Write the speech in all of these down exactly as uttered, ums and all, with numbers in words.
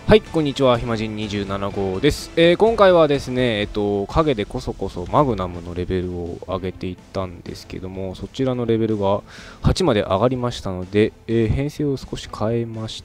はい、こんにちは、ひまじんにじゅうなな号です。えー、今回はですね、えっと、影でこそこそマグナムのレベルを上げていったんですけども、そちらのレベルがはちまで上がりましたので、えー、編成を少し変えまして、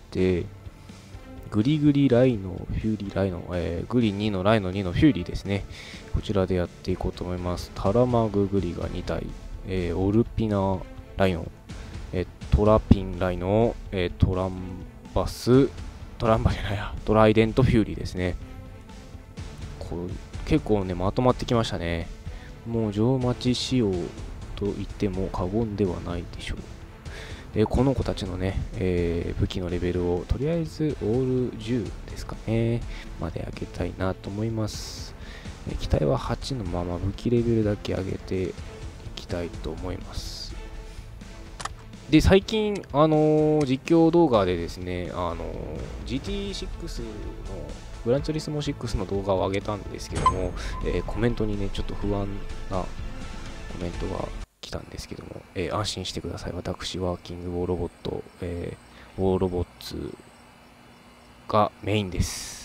グリグリライノ、フューリーライノ、えー、グリにのライノにのフューリーですね。こちらでやっていこうと思います。タラマググリがに体、えー、オルピナライノ、えー、トラピンライノ、えー、トランバス、トランバじゃないや、トライデントフューリーですね。こう結構ね、まとまってきましたね。もう上待ち仕様と言っても過言ではないでしょう。えー、この子たちのね、えー、武器のレベルをとりあえずオールじゅうですかね、まで上げたいなと思います。えー、機体ははちのまま武器レベルだけ上げていきたいと思います。で、最近、あのー、実況動画でですね、あのー、ジーティーシックス のグランツーリスモシックスの動画を上げたんですけども、えー、コメントにね、ちょっと不安なコメントが来たんですけども、えー、安心してください。私、ワーキングウォーロボット、えー、ウォーロボッツがメインです。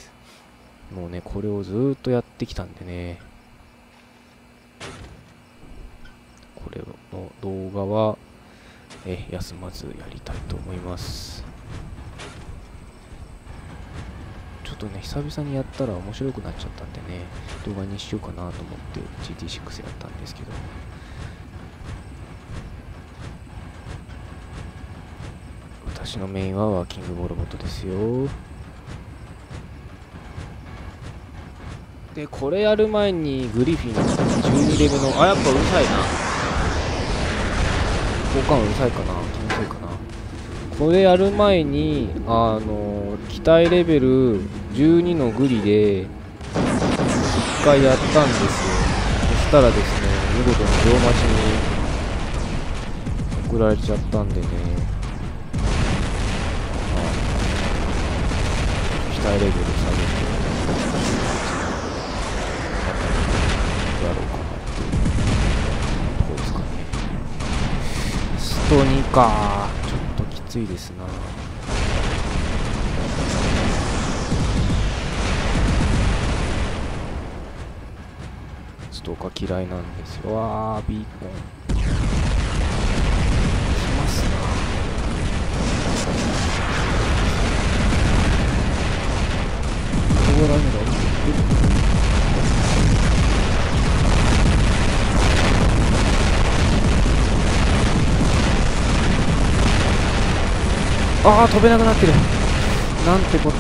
もうね、これをずーっとやってきたんでね、これの動画は、え休まずやりたいと思います。ちょっとね、久々にやったら面白くなっちゃったんでね、動画にしようかなと思って ジーティーシックス やったんですけど、私のメインはワーキングボロボットですよ。で、これやる前にグリフィンじゅうにレベルの、あ、やっぱうるさいな。交換うるさいかな、気のせいかな。これやる前に、あの、機体レベルじゅうにのグリで、一回やったんですよ。そしたらですね、見事に両待ちに送られちゃったんでね、まあ、機体レベル下げて、やろうかなっていうところですかね。ストにか。きついですな。ストーカー嫌いなんですよ。わー、ビーコン。来ますな。どうラインが降りてくる。ああ、飛べなくなってる。なんてこった。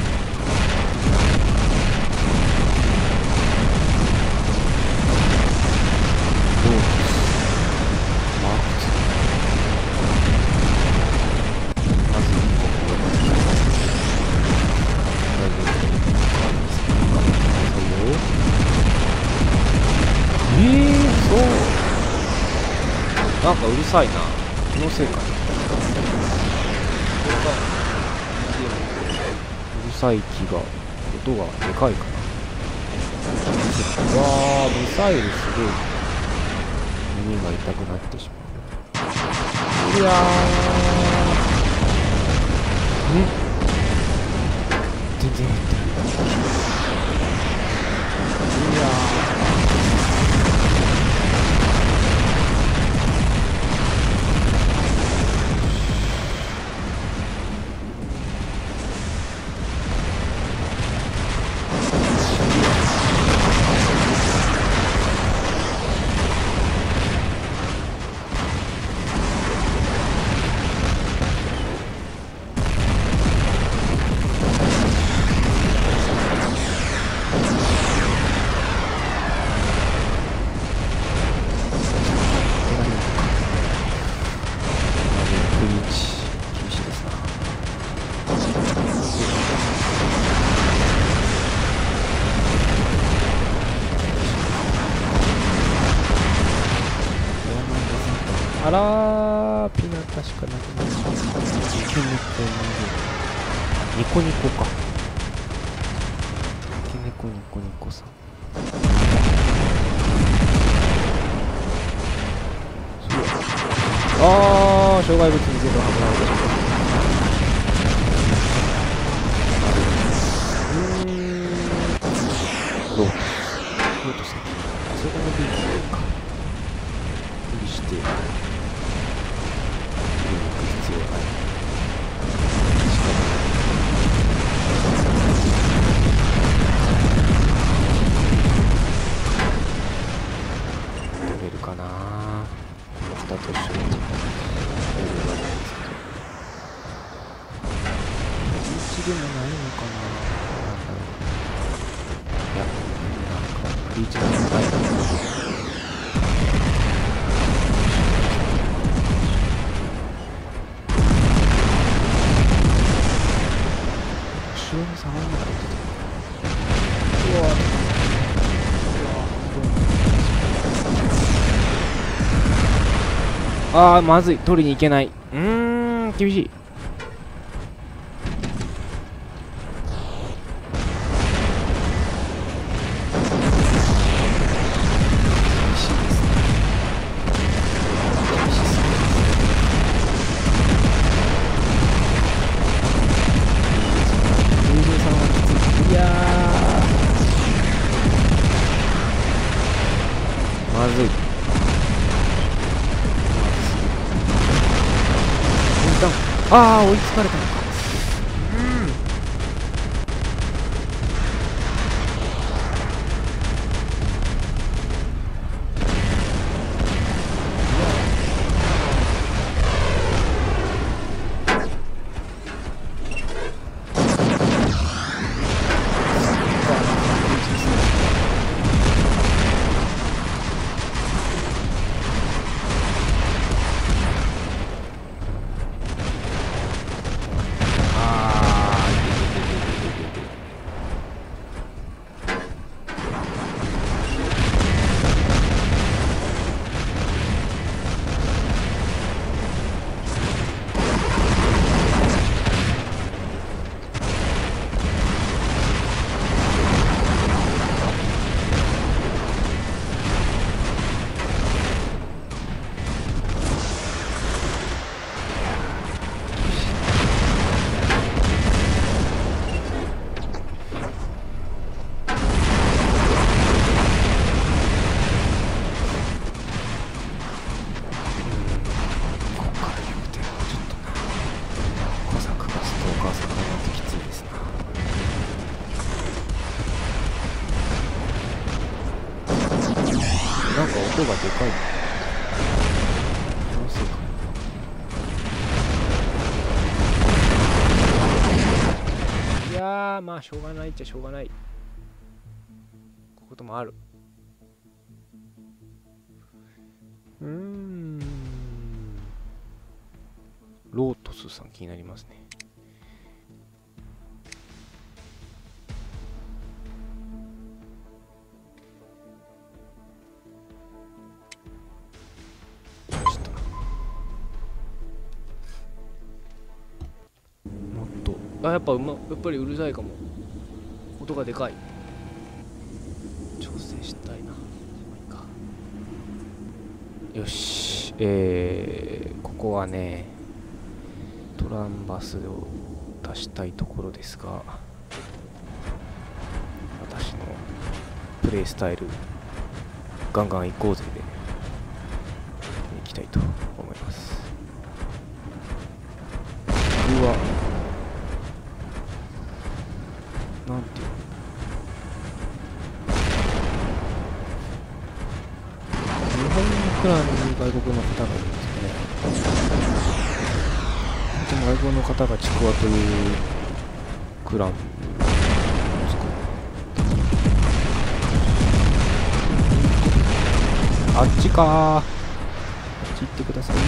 えー、そう。なんかうるさいな。気のせいかな。うるさい気が、音がでかいかな。うわー、ミサイルすごい。耳が痛くなってしまう。いやー。ん全然減ってる。いやー。あらー、ピナタしかなくなっちゃう。ニコニコか。ニコニコニコさん。あー、障害物に全部はめられてしまった。 でもないのかな。いや、なんかリーチが高いな。後ろに下がらなかった。うわあーまずい、取りに行けない。うーん厳しい。まずい。ああ追いつかれたのか。なんか音がでかい。気のせいか。いやーまあしょうがないっちゃしょうがない。こういうこともある。うーん。ロートスさん気になりますね。あ、やっぱうま、やっぱりうるさいかも。音がでかい。調整したいな。まあいいか。よし。えー、ここはね、トランバスを出したいところですが、私のプレイスタイル、ガンガン行こうぜで、行きたいと思います。うわ。なんていうの、日本のクランに外国の方がいるんですかね。外国の方がちくわというクランを作る。あっちかー、あっち行ってくださいね。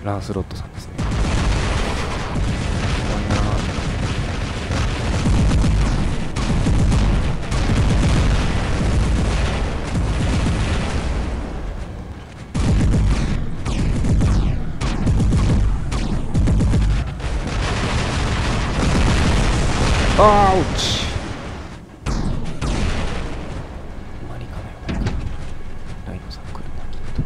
ランスロットさんですね。あー、落ち。マリかなよ。ライノさん来るな、きっと。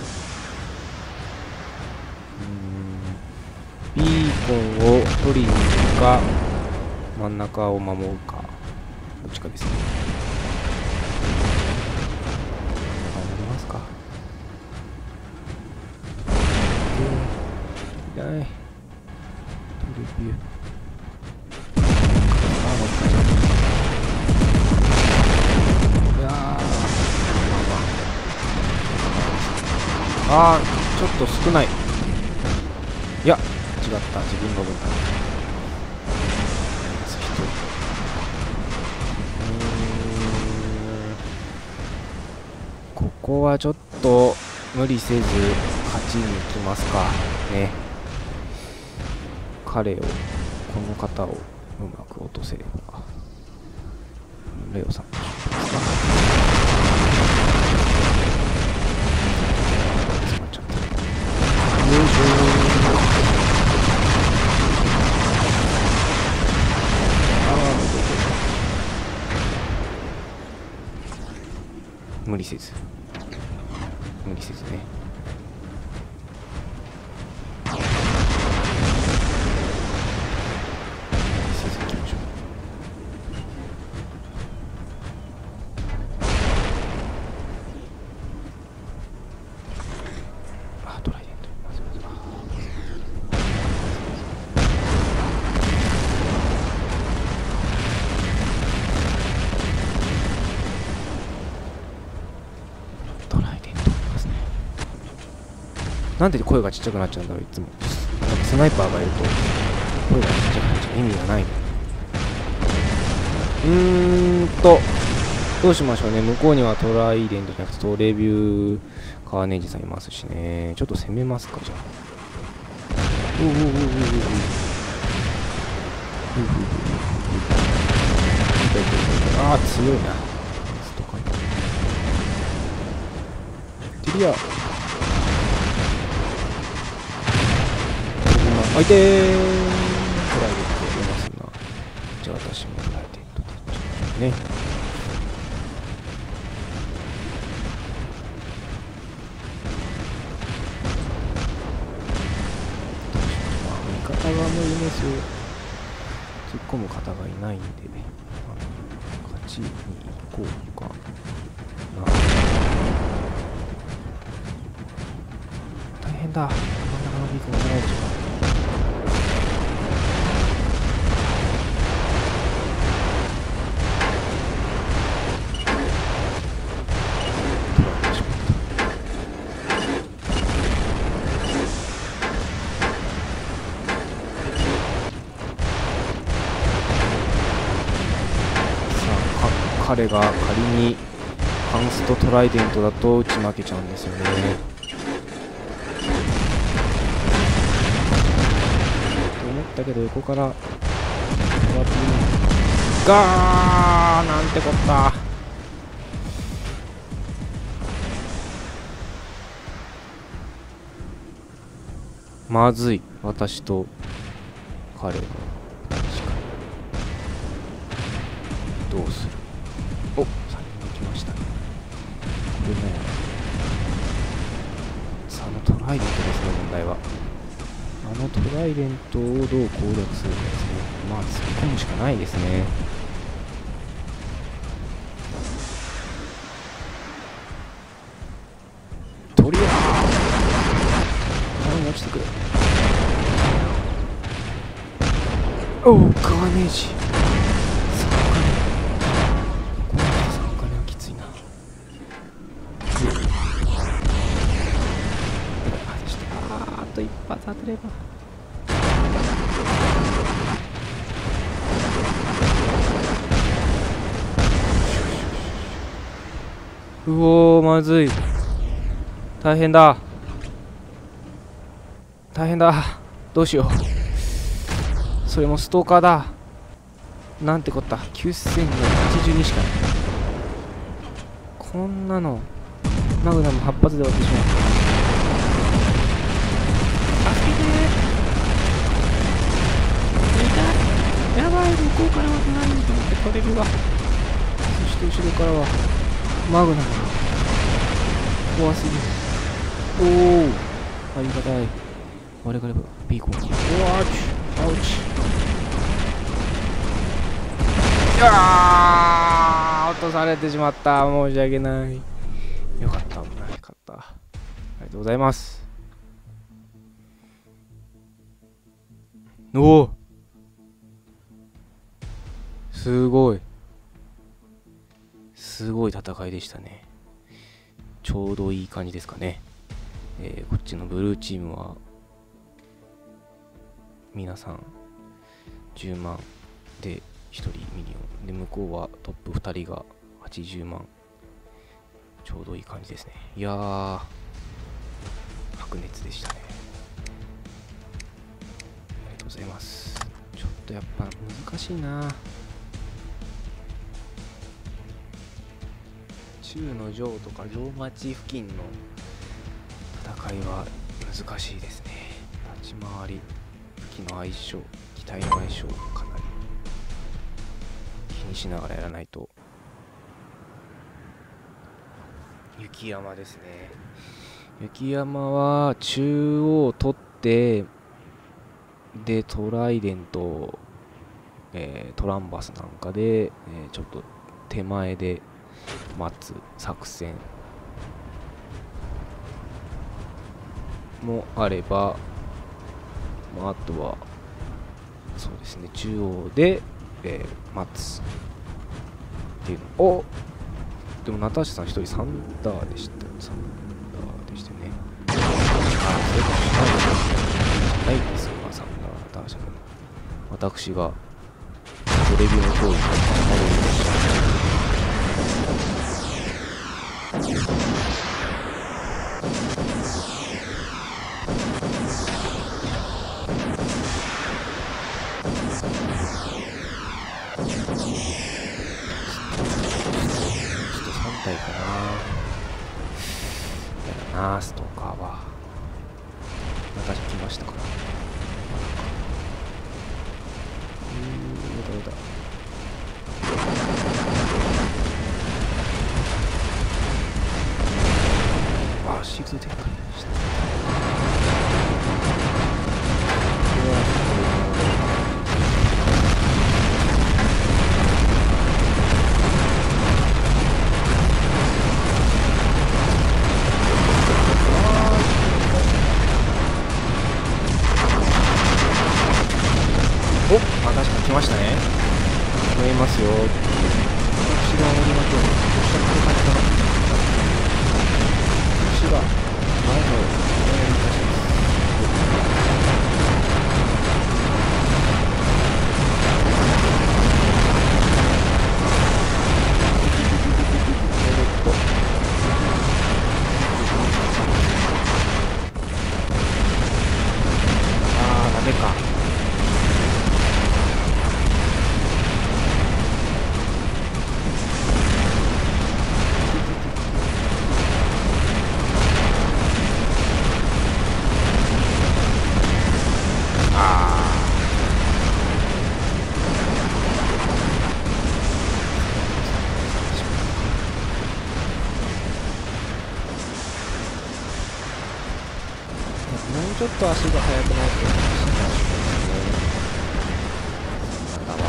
うーん。ビーコンを取りに行くか、真ん中を守るか。どっちかですね。守りますか。いない。トレビュー。あー、ちょっと少ない。いや、違った。自分の分だ。ここはちょっと無理せず勝ちに行きますかね。彼を、この方をうまく落とせれば。レオさんの勝負ですか。よいしょー。無理せず無理せずね。無理せずいきましょう。あ、トライデントまずまずはトライデントですね。なんで声がちっちゃくなっちゃうんだろう、いつも。なんかスナイパーがいると声がちっちゃくなっちゃう。意味がないの。うーんとどうしましょうね。向こうにはトライデントじゃなくてトレビューカーネージさんいますしね。ちょっと攻めますか、じゃあ。うううううううああ、強いな。ティリア相手トライデント出ますな。じゃあ私もトライデント取っちゃうね。味方がもういますよ。突っ込む方がいないんで、勝ちに行こうかな。大変だ。真ん中のビークもないでしょうか。彼が仮にハンストトライデントだと打ち負けちゃうんですよね。と思ったけど横からガーなんてこった。まずい。私と彼がどうする。お、さんにん来ましたね。これね、さあ、あのトライデントですね、問題は。あのトライデントをどう攻略するかですね。まあ、突っ込むしかないですね。とりあえず、頼む、落ちてくれ。おう、カーネージ。一発当てれば。うおー、まずい。大変だ。 大変だ。どうしよう。それもストーカーだ。なんてこった。きゅうせんはちじゅうにしかない。こんなのマグナムはっぱつで終わってしまう。助けてー。やばい、向こうからは来ないと思ってトレビが。そして後ろからはマグナムが怖すぎる。おお、ありがたい。我々はビーコン。おー、アウチアウチ。いやー、落とされてしまった。申し訳ない。よかった、危なかった。ありがとうございます。おお、すごい。すごい戦いでしたね。ちょうどいい感じですかね。えー、こっちのブルーチームは皆さんじゅうまんでひとりミリオンで、向こうはトップふたりがはちじゅうまん。ちょうどいい感じですね。いやー、白熱でしたね。ありがとうございます。ちょっとやっぱ難しいな。中の城とか城町付近の戦いは難しいですね。立ち回り、武器の相性、機体の相性をかなり気にしながらやらないと。雪山ですね。雪山は中央を取って、でトライデント、えー、トランバスなんかで、えー、ちょっと手前で待つ作戦もあれば、まあ、あとはそうですね、中央で、えー、待つっていうのを。でもナターシャさん一人サンダーでした。サンダーでしたね。ああ、それかもしれないです。ないですか、サンダー、ナターシャさん。私がトレビューの通りになるかな。なあ、ストーカーはまた来ましたから。うーん、やだやだ。ああ、シークス展開した。お、あ、確かに来ましたね。見えますよ。私が降りましょう。私が前の前にいたします。あー、ダメか。もうちょっと足が速くなってほしいかもしれないですね。または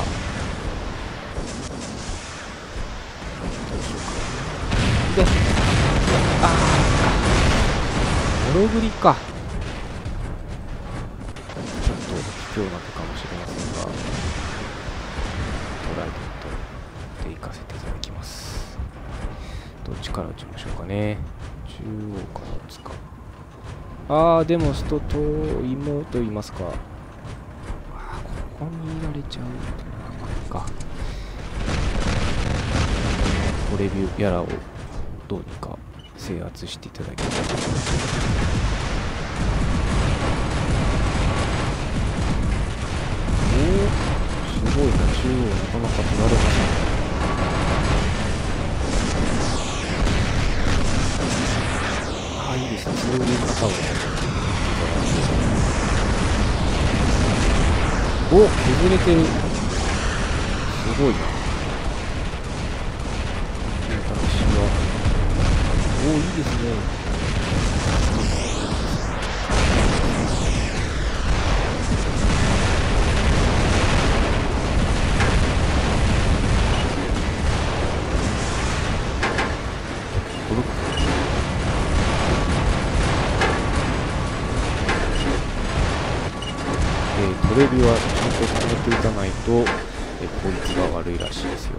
どうしようか。で、ああ、モログリか。ちょっと卑怯な手かもしれませんが、トライデントで行かせていただきます。どっちから打ちましょうかね。中央から打つか。ああ、でもストと妹いますか。ああ、ここにいられちゃうか。トレビューやらをどうにか制圧していただきたい。 お、削れてる。すごいな。私はお、いいですね。トレビはちゃんと止めていかないとえ効率が悪いらしいですよ。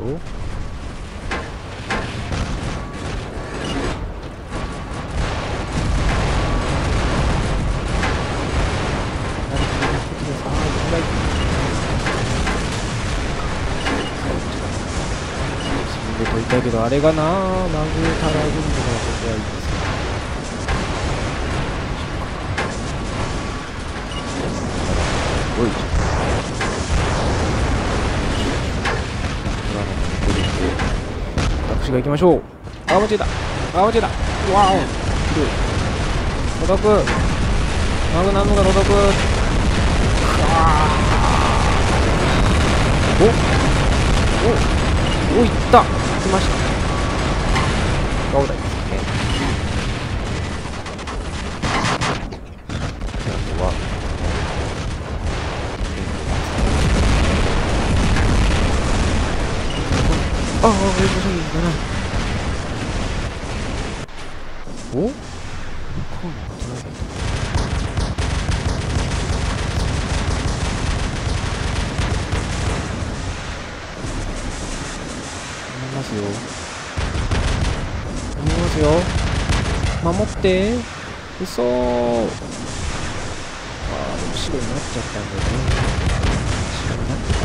自分で取りたいけどあれがなぁ、殴たらいるんだからここはいいです。おい私が行きましょう。あ、間違えた。あ、間違えた。わお、ひどい。届く。マグナムが届く。おおお、いった。来ました。ガオダイですね。あとはああ、面白いだな。お？こうも取られた。思いますよ。思いますよ。守って。嘘ー。ああ、後ろになっちゃったんだよね。後ろになってたん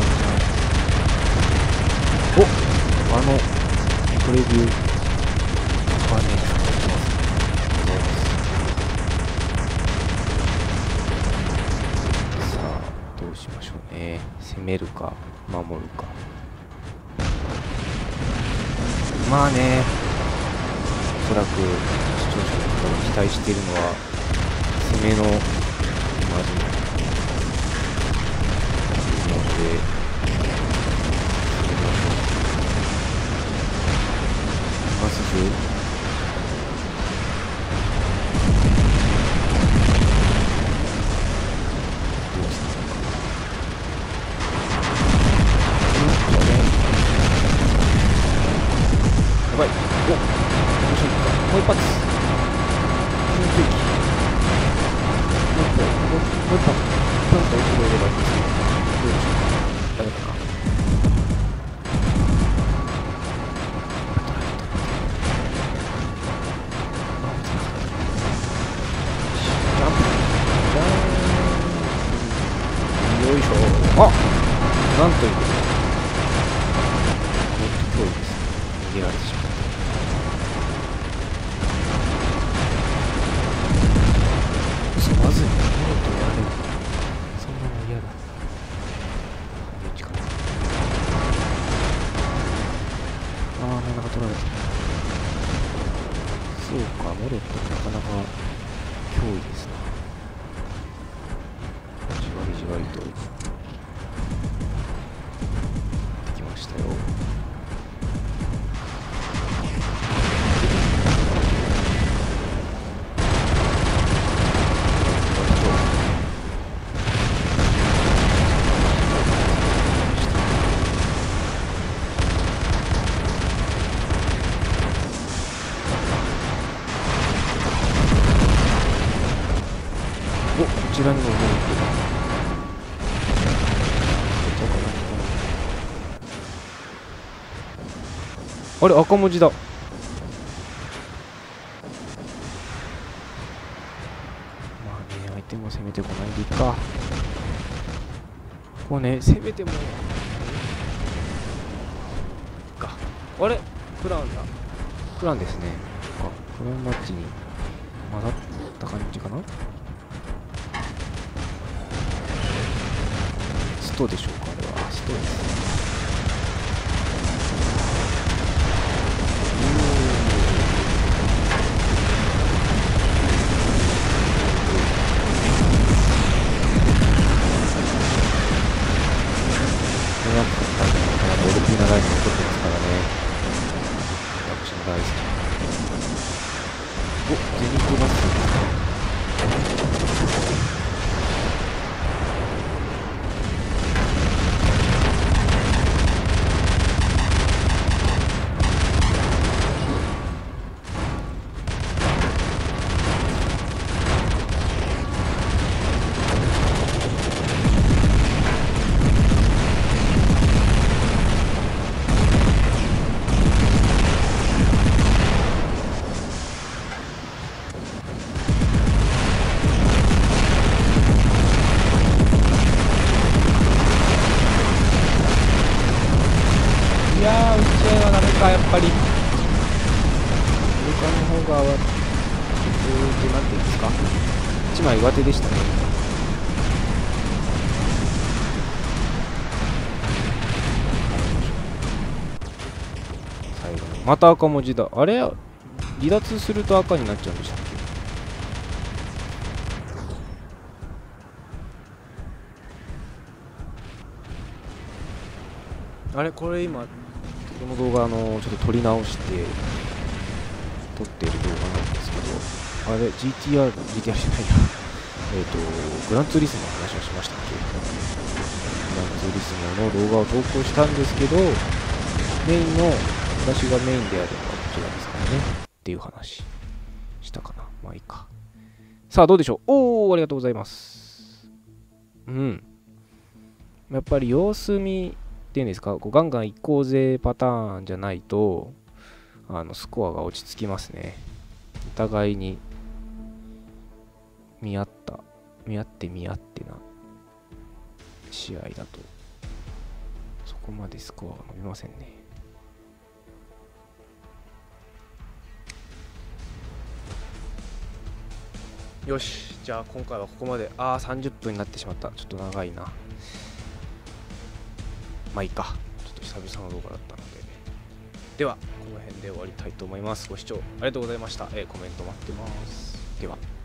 だ。お、あのトレビューバネ使ってます。さあどうしましょうね。攻めるか守るか。まあね、おそらく視聴者の方が期待しているのは攻めのまずなのでまずやばい。お、面白いか。もう一発。もう一撃。もう一発。もう一発。ポンと後ろ入れればいいですね。どうでしょうか。ダメかな。よいしょ。あ、なんということだ。脅威です。逃げられてしまった。嘘、まずい。もっとやられる。そんなの嫌だ。どっちかな。ああ、真ん中取られた。そうか、モロットなかなか脅威ですな。じわりじわりと来ましたよ。お、こちらにもモロットが。あれ、赤文字だ。まあね、相手も攻めてこないでいいか。こうね、攻めてもか。あれ、クランだ。クランですね。か、クランマッチに混ざった感じかな。ストでしょうか、あれは。ストです。 か、やっぱり。イルカの方が、えーと、なんていうんですか。いちまい上手でしたね。最後に。また赤文字だ。あれ離脱すると赤になっちゃうんでしたっけ？あれこれ今、この動画、あの、ちょっと撮り直して、撮ってる動画なんですけど、あれ、ジーティーアール、ジーティーアール じゃないや。えっと、グランツーリスモの話をしましたっけ？グランツーリスモの動画を投稿したんですけど、メインの、私がメインであるのはこちらですからね。っていう話、したかな。まあいいか。さあ、どうでしょう？おー、ありがとうございます。うん。やっぱり様子見っていうんですか、こうガンガン行こうぜパターンじゃないと、あの、スコアが落ち着きますね。お互いに、見合った、見合って見合ってな試合だと、そこまでスコアは伸びませんね。よし、じゃあ今回はここまで。ああ、さんじゅっぷんになってしまった。ちょっと長いな。まあいいか。ちょっと久々の動画だったので。では、この辺で終わりたいと思います。ご視聴ありがとうございました。えー、コメント待ってます。では。